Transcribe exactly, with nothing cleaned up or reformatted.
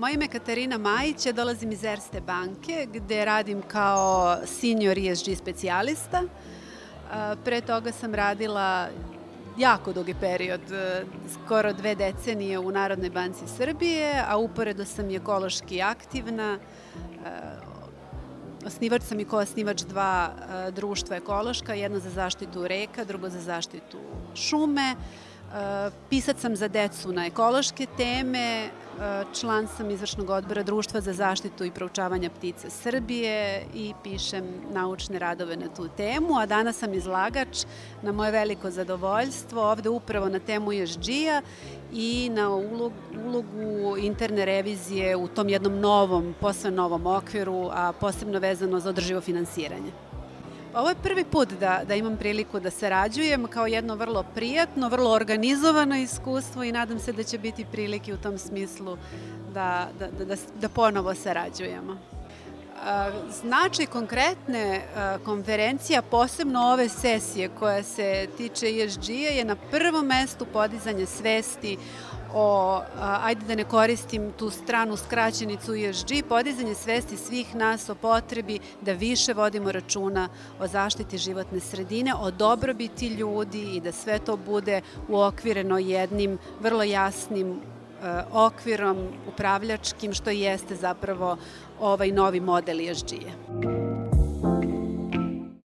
Moje ime je Katarina Majić, ja dolazim iz Erste banke gde radim kao senior E S G specijalista. Pre toga sam radila jako dugi period, skoro dve decenije u Narodnoj banci Srbije, a uporedo sam i ekološki aktivna. Osnivač sam i koosnivač dva društva ekološka, jedno za zaštitu reka, drugo za zaštitu šume. Pisac sam za decu na ekološke teme, član sam izvršnog odbora Društva za zaštitu i proučavanje ptica Srbije i pišem naučne radove na tu temu, a danas sam izlagač na moje veliko zadovoljstvo ovde upravo na temu E S G-a i na ulogu interne revizije u tom jednom novom, posve novom okviru, a posebno vezano za održivo finansiranje. Ovo je prvi put da, da imam priliku da sarađujem kao jedno vrlo prijatno, vrlo organizovano iskustvo i nadam se da će biti prilike u tom smislu da, da, da, da ponovo sarađujemo. Značaj konkretne konferencija, posebno ove sesije koja se tiče E S G-a, je na prvom mestu podizanje svesti o, ajde da ne koristim tu stranu skraćenicu E S G, podizanje svesti svih nas o potrebi da više vodimo računa o zaštiti životne sredine, o dobrobiti ljudi i da sve to bude uokvireno jednim vrlo jasnim okvirom upravljačkim, što jeste zapravo ovaj novi model E S G-a.